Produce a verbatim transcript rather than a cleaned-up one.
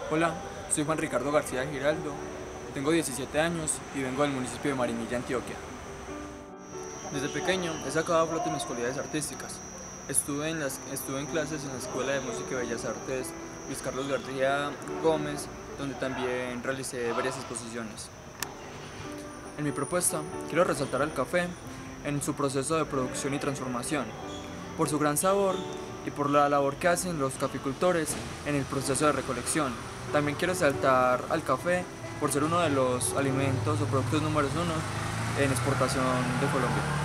Hola, soy Juan Ricardo García Giraldo, tengo diecisiete años y vengo del municipio de Marinilla, Antioquia. Desde pequeño he sacado a flote mis cualidades artísticas. Estuve en, las, estuve en clases en la Escuela de Música y Bellas Artes Luis Carlos García Gómez, donde también realicé varias exposiciones. En mi propuesta quiero resaltar al café en su proceso de producción y transformación, por su gran sabor y por la labor que hacen los caficultores en el proceso de recolección. También quiero resaltar al café por ser uno de los alimentos o productos números uno en exportación de Colombia.